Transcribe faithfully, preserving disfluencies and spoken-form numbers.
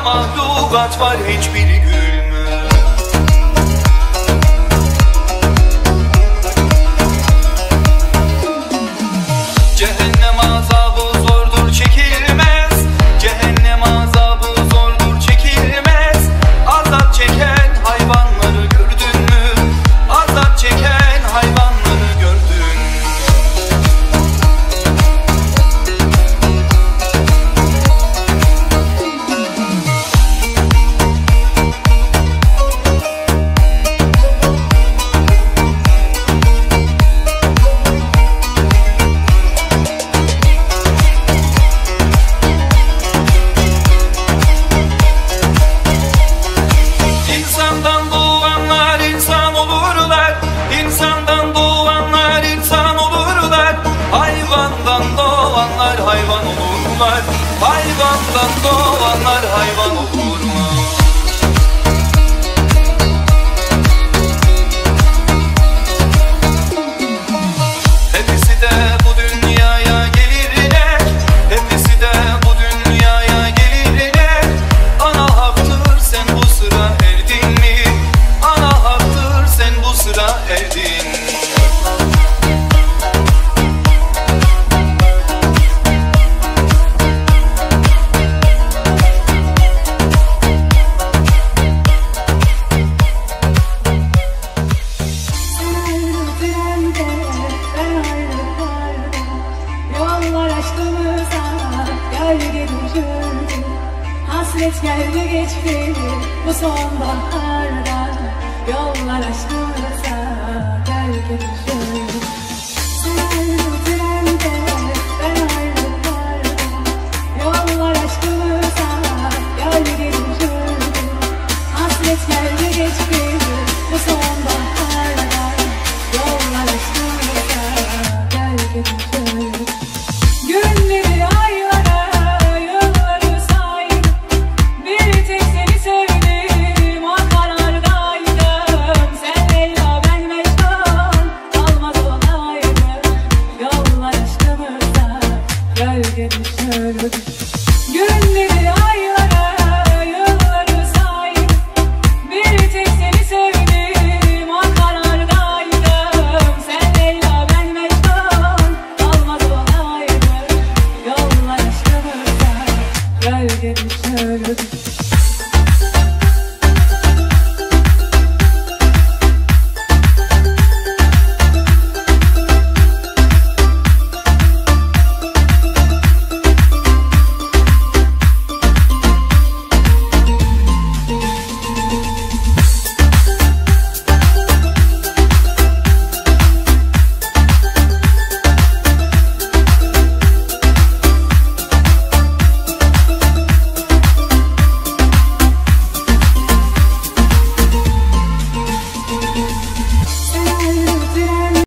mahlukat var, hiçbiri gülmüyor. Cehennem azabı zordur çekilmez, cehennem azabı zordur çekilmez. Azap çeken hayvanları gördün mü? Azap çeken hayvanları gördün mü? İnsandan doğanlar insan olurlar, insandan doğanlar insan olurlar. Hayvandan doğanlar hayvan olurlar, hayvandan doğanlar hayvan olurlar. Hepsi de bu dünyaya gelirler, hepsi de bu dünyaya gelirler. Ana haktır sen bu sıra erdin mi? Ana haktır sen bu sıra erdin mi? Yollar aşkımıza gölge düşürdü. Hasret geldi geçti bu sonbaharda. Yollar aşkımıza gölge düşürdü. Sen ayrı trende, ben ayrı karda. Yollar aşkımıza gölge düşürdü. Hasret geldi geçti bu sonbaharda. Yollar aşkımıza gölge düşürdü. Günleri aylara, yılları saydım. Bir tek seni sevdim, o karardaydım. Sen Leyla, ben Mecnun, olmaz olaydı. Yollar aşkımıza gölge düşürdü. Günleri aylara, yılları saydım. Bir tek seni sevdim, o karardaydım. Sen Leyla, ben Mecnun, olmaz olaydı. Yollar aşkımıza gölge düşürdü.